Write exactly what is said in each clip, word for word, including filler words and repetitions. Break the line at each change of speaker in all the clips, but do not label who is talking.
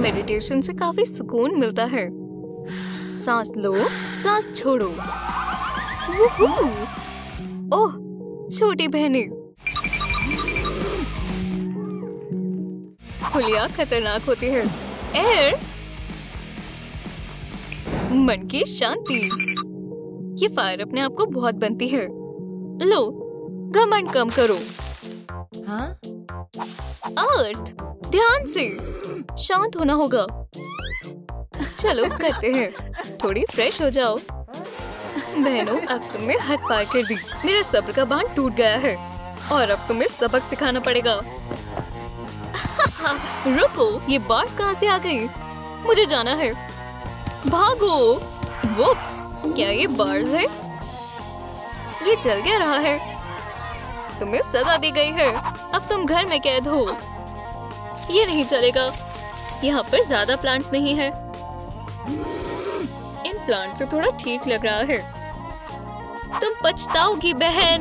Meditation से काफी सुकून मिलता है। सांस लो, सांस छोड़ो। वूहू! ओह, छोटी बहनें। खुलिया खतरनाक होती है। एयर, मन की शांति। ये फायर अपने आप को बहुत बनती है। लो, घमंड कम करो।
हाँ?
अर्थ, ध्यान से। शांत होना होगा। चलो करते हैं। थोड़ी फ्रेश हो जाओ। बहनों, अब तुमने हद पार कर दी। मेरा सब्र का बांध टूट गया है और अब तुम्हें सबक सिखाना पड़ेगा। रुको, ये बार्स कहाँ से आ गई? मुझे जाना है। भागो। वुप्स, क्या ये बार्स है? ये जल क्या रहा है? तुम्हें सजा दी गई है। अब तुम घर में कैद हो। ये नहीं चलेगा। यहाँ पर ज्यादा प्लांट्स नहीं है। इन प्लांट से थोड़ा ठीक लग रहा है। तुम पछताओगी बहन।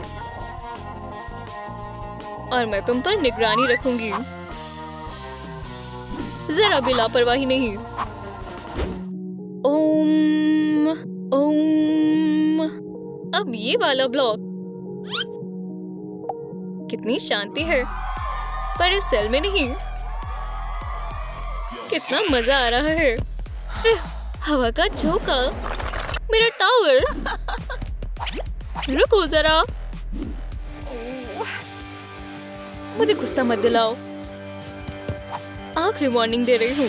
और मैं तुम पर निगरानी रखूंगी। जरा भी लापरवाही नहीं। ओम ओम। अब ये वाला ब्लॉक। कितनी शांति है, पर इस सेल में नहीं। कितना मजा आ रहा है। हवा का झोंका। मेरा टावर। रुको जरा। मुझे गुस्सा मत दिलाओ। आखिरी वार्निंग दे रही हूँ।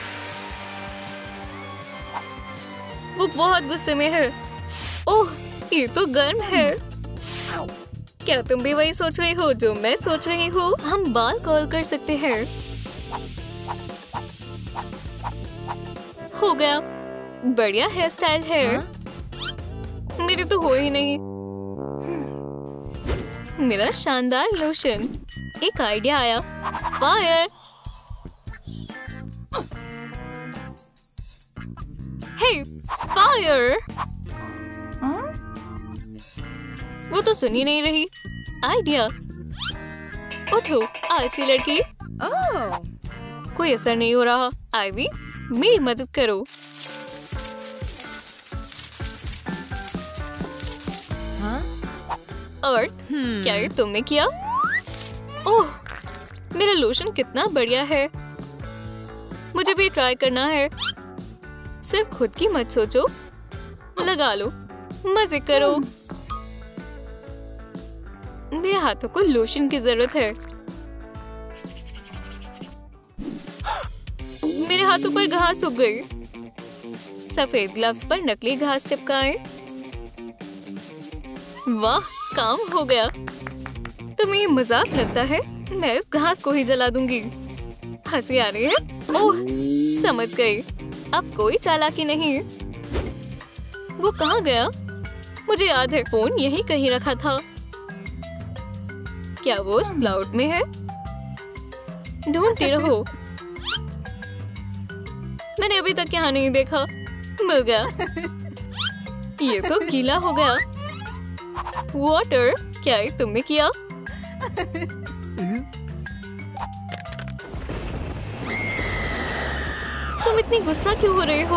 वो बहुत गुस्से में है। ओह, ये तो गर्म है। क्या तुम भी वही सोच रही हो जो मैं सोच रही हूँ? हम बाल कर्ल कर सकते हैं। हो गया। बढ़िया हेयर स्टाइल है। हाँ? मेरे तो हो ही नहीं। मेरा शानदार लोशन। एक आइडिया आया। फायर। Hey, fire. वो तो सुन ही नहीं रही। आइडिया। उठो, आलसी लड़की।
ओह,
कोई असर नहीं हो रहा। आईवी, मेरी मदद करो।
हाँ?
अर्थ,
hmm.
क्या ये तुमने किया? ओह, मेरा लोशन कितना बढ़िया है। मुझे भी ट्राई करना है। सिर्फ खुद की मत सोचो। लगा लो, मजे करो। मेरे हाथों को लोशन की जरूरत है। मेरे हाथों पर घास उग गई। सफेद ग्लव्स पर नकली घास चिपकाए। वाह, काम हो गया। तुम्हें ये मजाक लगता है? मैं इस घास को ही जला दूंगी। हंसी आ रही है? ओह, समझ गई। अब कोई चालाकी नहीं। वो कहाँ गया? मुझे याद है, फोन यहीं कहीं रखा था। क्या वो उस क्लाउड में है? ढूंढती रहो। मैंने अभी तक यहाँ नहीं देखा। मिल गया। ये तो गीला हो गया। वाटर, क्या ये तुमने किया? तुम इतनी गुस्सा क्यों हो रहे हो?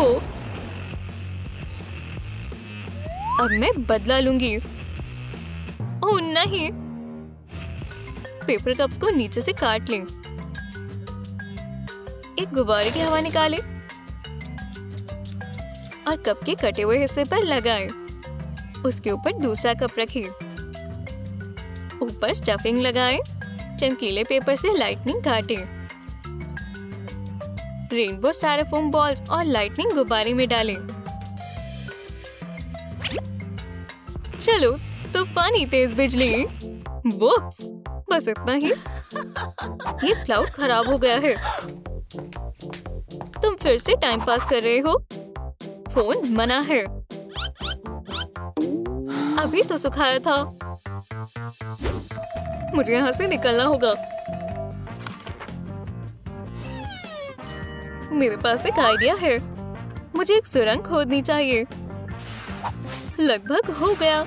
अब मैं बदला लूंगी। ओह नहीं। पेपर कप्स को नीचे से काट लें। एक गुब्बारे की हवा निकालें और कप के कटे हुए हिस्से पर लगाएं। उसके ऊपर दूसरा कप रखें। ऊपर स्टफिंग लगाएं। चमकीले पेपर से लाइटनिंग काटें। रेनबो स्टायरोफोम बॉल्स और लाइटनिंग गुब्बारे में डालें। चलो, तूफानी तेज बिजली। वुप्स, बस इतना ही। ये क्लाउड खराब हो गया है। तुम फिर से टाइम पास कर रहे हो। फोन मना है। अभी तो सुखाया था। मुझे यहाँ से निकलना होगा। मेरे पास एक आइडिया है। मुझे एक सुरंग खोदनी चाहिए। लगभग हो गया।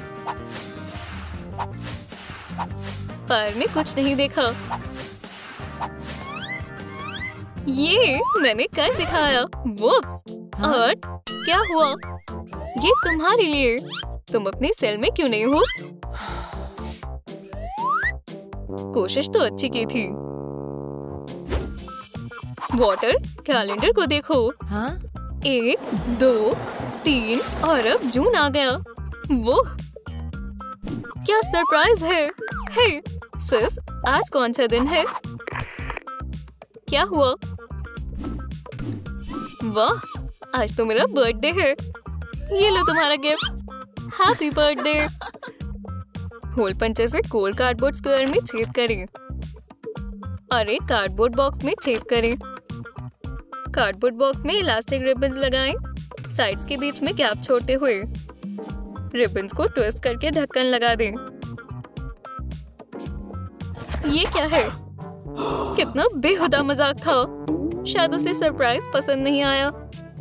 फायर ने कुछ नहीं देखा। ये मैंने कर दिखाया। वुप्स।
हाँ?
और क्या हुआ? ये तुम्हारे लिए। तुम अपने सेल में क्यों नहीं हो? कोशिश तो अच्छी की थी। वाटर, कैलेंडर को देखो।
हाँ?
एक, दो, तीन और अब जून आ गया। वो क्या सरप्राइज है। हे सिस, आज कौन सा दिन है? क्या हुआ? वाह, आज तो मेरा बर्थडे है। ये लो तुम्हारा gift. Happy birthday. Hole puncher से गोल कार्डबोर्ड स्क्वायर में छेद करें और एक कार्डबोर्ड बॉक्स में छेद करें। कार्डबोर्ड बॉक्स में इलास्टिक रिबन्स लगाएं, साइड्स के बीच में गैप छोड़ते हुए। रिबन्स को ट्विस्ट करके ढक्कन लगा दें। ये क्या है? कितना बेहुदा मजाक था। शायद उसे सरप्राइज पसंद नहीं आया।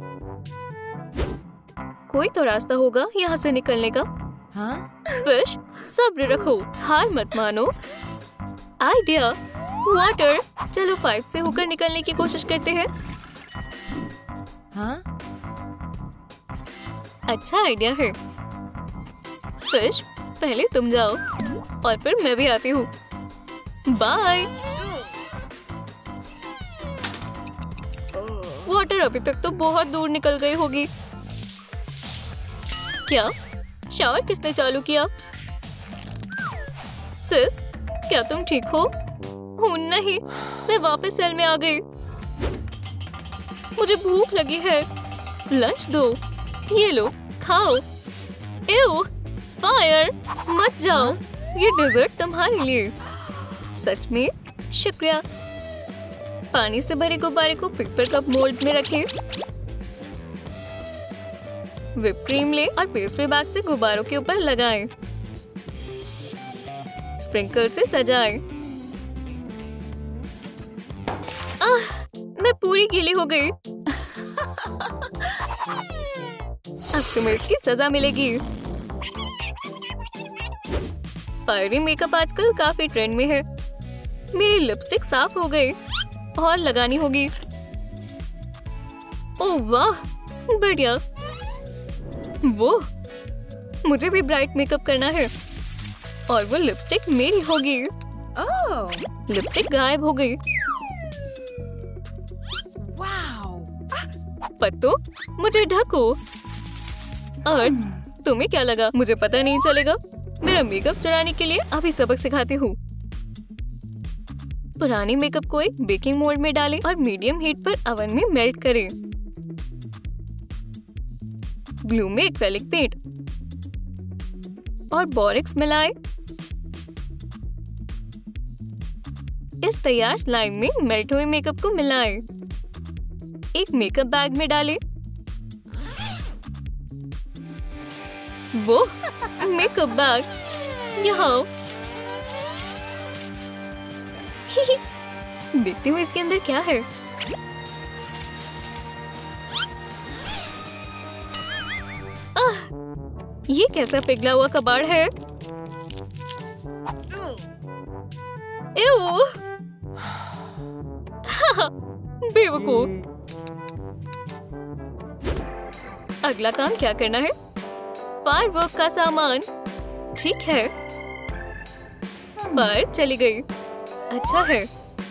कोई तो रास्ता होगा यहाँ से निकलने का।
हाँ?
फिश, सब्र रखो, हार मत मानो। आइडिया। वाटर, चलो पाइप से होकर निकलने की कोशिश करते हैं।
हाँ?
अच्छा आइडिया है। फिश, पहले तुम जाओ और फिर मैं भी आती हूँ। बाय। वाटर अभी तक तो बहुत दूर निकल गई होगी। क्या? शावर किसने चालू किया? सिस, क्या तुम ठीक हो? ओह नहीं, मैं वापस सेल में आ गई। मुझे भूख लगी है। लंच दो। ये लो, खाओ। एव, फायर, मत जाओ। ये डिजर्ट तुम्हारे लिए। सच में? शुक्रिया। पानी से भरे गुब्बारे को पेपर कप मोल्ड में रखें। व्हिप क्रीम ले और पेस्ट्री बैग से गुब्बारों के ऊपर लगाएं। स्प्रिंकल से सजाएं। आह, मैं पूरी गीली हो गई। अब तुम्हें इसकी सजा मिलेगी। फायरी मेकअप आजकल काफी ट्रेंड में है। मेरी लिपस्टिक साफ हो गई और लगानी होगी। ओह वाह, बढ़िया। वो मुझे भी ब्राइट मेकअप करना है और वो लिपस्टिक मेरी होगी।
ओह,
लिपस्टिक गायब हो गई।
वाओ।
पत्तो, मुझे ढको। और तुम्हें क्या लगा मुझे पता नहीं चलेगा? मेरा मेकअप चढ़ाने के लिए अभी सबक सिखाती हूँ। पुराने मेकअप को एक बेकिंग मोल्ड में डालें और मीडियम हीट पर ओवन में मेल्ट करें। ग्लू में एक्रेलिक पेंट और बोरेक्स मिलाएं। इस तैयार स्लाइम में मेल्ट हुए मेकअप को मिलाएं। एक मेकअप बैग में डालें। वो मेकअप बैग यहाँ। देखती हूँ इसके अंदर क्या है। आह, ये कैसा पिघला हुआ कबाड़ है। एओ, बेवकूफ। अगला काम क्या करना है? फायरवर्क का सामान। ठीक है, फायर चली गई। अच्छा है,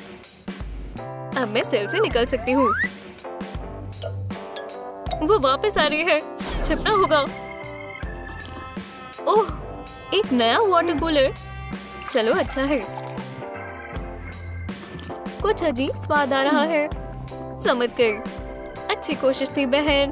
अब मैं सेल से निकल सकती हूँ। वो वापस आ रही है। छिपना होगा। ओह, एक नया वाटर कूलर। चलो अच्छा है। कुछ अजीब स्वाद आ रहा है। समझ गई। अच्छी कोशिश थी बहन।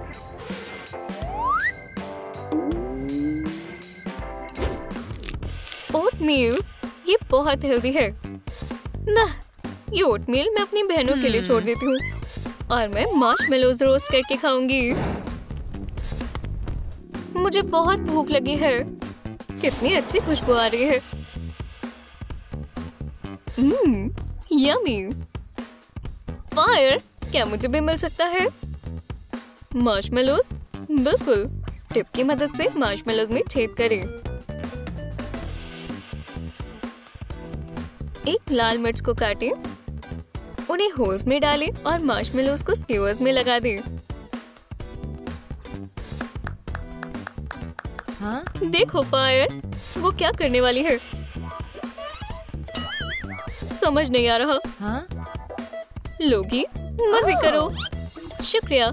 ओटमील, ये बहुत हेल्दी है ना। ये ओटमील मैं अपनी बहनों के लिए छोड़ देती हूँ और मैं मार्शमेलोज रोस्ट करके खाऊंगी। मुझे बहुत भूख लगी है। कितनी अच्छी खुशबू आ रही है। हम्म, यम्मी। फायर, क्या मुझे भी मिल सकता है? मार्शमेलोज? बिल्कुल। टिप की मदद से मार्शमेलोज में छेद करें। एक लाल मिर्च को काटें। उन्हें होल्स में डालें और मार्शमेलोज को स्क्यूअर्स में लगा दें।
हाँ?
देखो फायर, वो क्या करने वाली है? समझ नहीं आ रहा।
हाँ?
लोगी, मजे करो। शुक्रिया।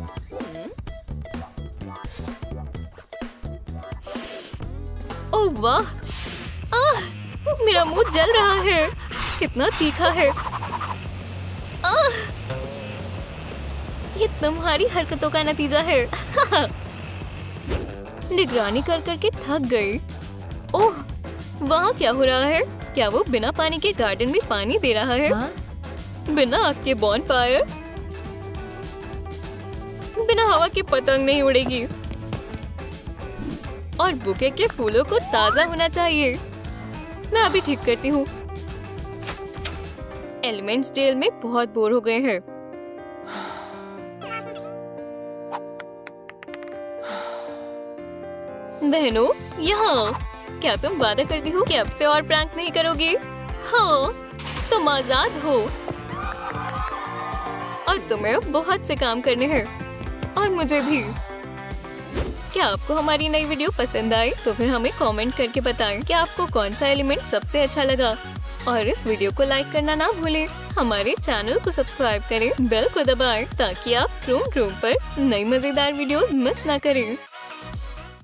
ओह वाह, आह, मेरा मुंह जल रहा है। कितना तीखा है। आह, ये तुम्हारी हरकतों का नतीजा है। निगरानी कर करके थक गई। ओह, वहाँ क्या हो रहा है? क्या वो बिना पानी के गार्डन में पानी दे रहा है?
हाँ?
बिना आग के बॉनफायर? बिना हवा के पतंग नहीं उड़ेगी। और बुके के फूलों को ताजा होना चाहिए। मैं अभी ठीक करती हूँ। एलिमेंट्स डेल में बहुत बोर हो गए हैं। बहनों, यहाँ क्या तुम वादा करती हो कि अब से और प्रैंक नहीं करोगे? हाँ, तुम आजाद हो और तुम्हें अब बहुत से काम करने हैं और मुझे भी। क्या आपको हमारी नई वीडियो पसंद आई? तो फिर हमें कमेंट करके बताएं कि आपको कौन सा एलिमेंट सबसे अच्छा लगा। और इस वीडियो को लाइक करना ना भूलें। हमारे चैनल को सब्सक्राइब करें, बेल को दबाएं ताकि आप रूम रूम पर नई मजेदार वीडियोस मिस ना करें।